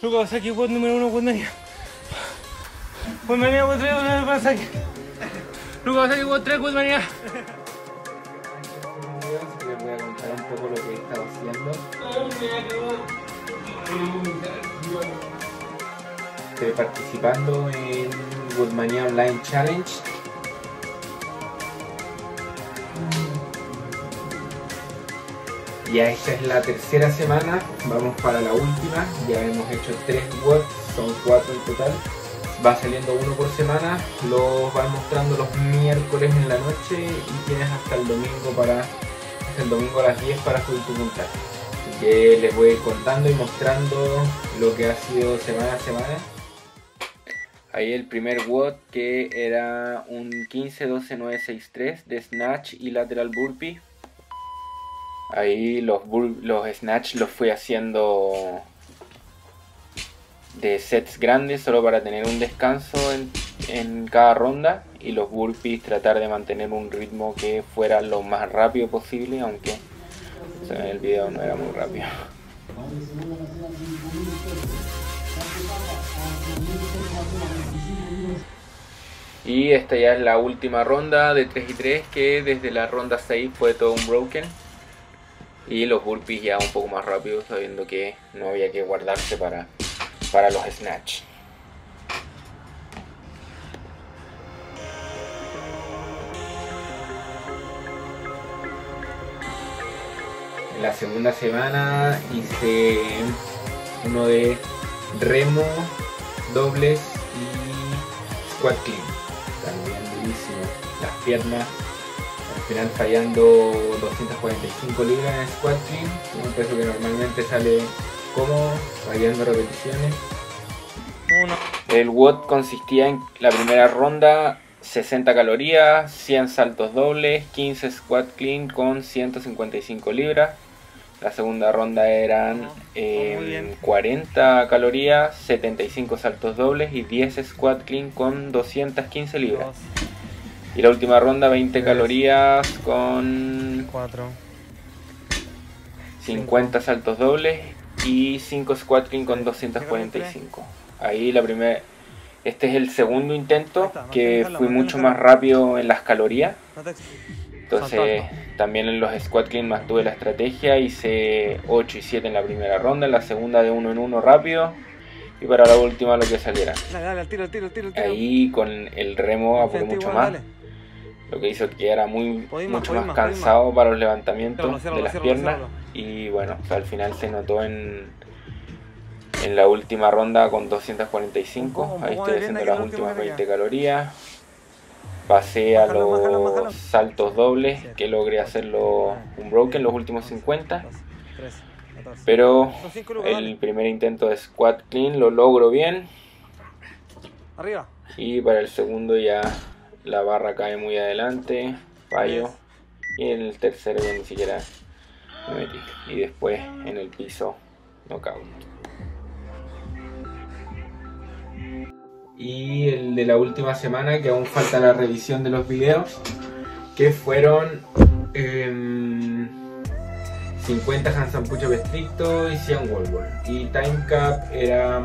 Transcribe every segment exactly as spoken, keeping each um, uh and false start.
Lucas, aquí WOD número uno, WODmania. WODmania, WOD tres, WOD para saque. Lucas, aquí WOD tres, WODmania. Les voy a contar un poco lo que he estado haciendo. Estoy participando en WODmania Online Challenge. Ya esta es la tercera semana, vamos para la última. Ya hemos hecho tres W O D, son cuatro en total. Va saliendo uno por semana, los van mostrando los miércoles en la noche y tienes hasta el domingo para hasta el domingo a las diez para subir tu puntaje. Así que les voy a ir contando y mostrando lo que ha sido semana a semana. Ahí el primer W O D, que era un quince doce nueve seis tres de snatch y lateral burpee. Ahí los, los snatch los fui haciendo de sets grandes solo para tener un descanso en, en cada ronda, y los burpees tratar de mantener un ritmo que fuera lo más rápido posible, aunque o sea, en el video no era muy rápido. Y esta ya es la última ronda de tres y tres, que desde la ronda seis fue todo un broken. Y los burpees ya un poco más rápidos, sabiendo que no había que guardarse para, para los snatch. En la segunda semana hice uno de remo, dobles y squat clean. También durísimo. Las piernas. Al final fallando doscientas cuarenta y cinco libras en squat clean, un peso que normalmente sale cómodo, fallando repeticiones. Uno. El W O D consistía en la primera ronda sesenta calorías, cien saltos dobles, quince squat clean con ciento cincuenta y cinco libras. La segunda ronda eran eh, cuarenta calorías, setenta y cinco saltos dobles y diez squat clean con doscientas quince libras. Y la última ronda veinte tres, calorías con cuatro, cincuenta cinco saltos dobles y cinco squat clean con doscientas cuarenta y cinco. Ahí la primera, este es el segundo intento, que fui mucho más rápido en las calorías. Entonces también en los squat clean mantuve la estrategia, hice ocho y siete en la primera ronda, en la segunda de uno en uno rápido. Y para la última lo que saliera. Dale, dale, al tiro, al tiro, al tiro, al tiro. Ahí con el remo apuré mucho más. Dale. Lo que hizo que era muy, mucho más, más cansado más. Para los levantamientos ciérralo, de las ciérralo, piernas. Ciérralo. Y bueno, o sea, al final se notó en, en la última ronda con doscientas cuarenta y cinco. Ahí estoy haciendo las últimas veinte calorías. Pasé a los bájalo, bájalo. saltos dobles, que logré hacerlo un broken los últimos cincuenta. Pero el primer intento de squat clean lo logro bien. Arriba. Y para el segundo ya la barra cae muy adelante, fallo. Y en el tercero ya ni siquiera me metí. Y después en el piso, knockout. Y el de la última semana, que aún falta la revisión de los videos, que fueron eh, cincuenta handstand push-up estricto y cien wall ball. Y time cap era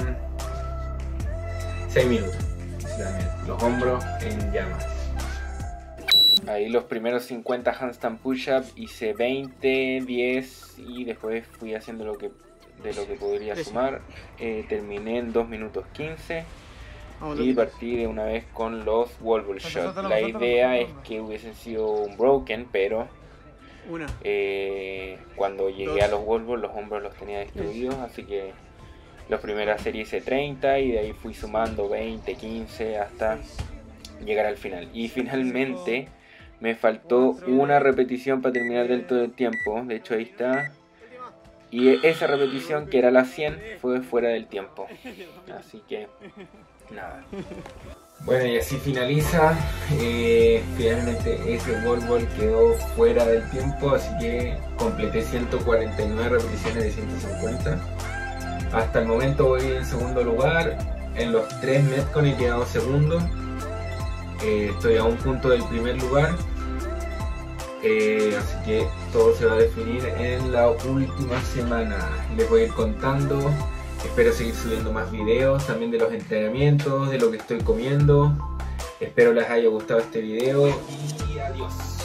seis minutos. Los hombros en llamas. Ahí los primeros cincuenta handstand push-up hice veinte, diez y después fui haciendo lo que, de lo que podría sumar. Eh, terminé en dos minutos quince. Y partí de una vez con los wall ball shots. La idea es que hubiesen sido un broken, pero eh, cuando llegué a los wall ball los hombros los tenía destruidos, así que la primera serie hice treinta y de ahí fui sumando veinte, quince hasta llegar al final. Y finalmente me faltó una repetición para terminar del todo el tiempo. De hecho ahí está. Y esa repetición, que era la cien, fue fuera del tiempo. Así que nada. Bueno, y así finaliza. Eh, finalmente ese wall ball quedó fuera del tiempo, así que completé ciento cuarenta y nueve repeticiones de ciento cincuenta. Hasta el momento voy en segundo lugar. En los tres Metcon he quedado segundo. Eh, estoy a un punto del primer lugar. Eh, así que todo se va a definir en la última semana. Les voy a ir contando Espero seguir subiendo más videos también de los entrenamientos, de lo que estoy comiendo. Espero les haya gustado este video y adiós.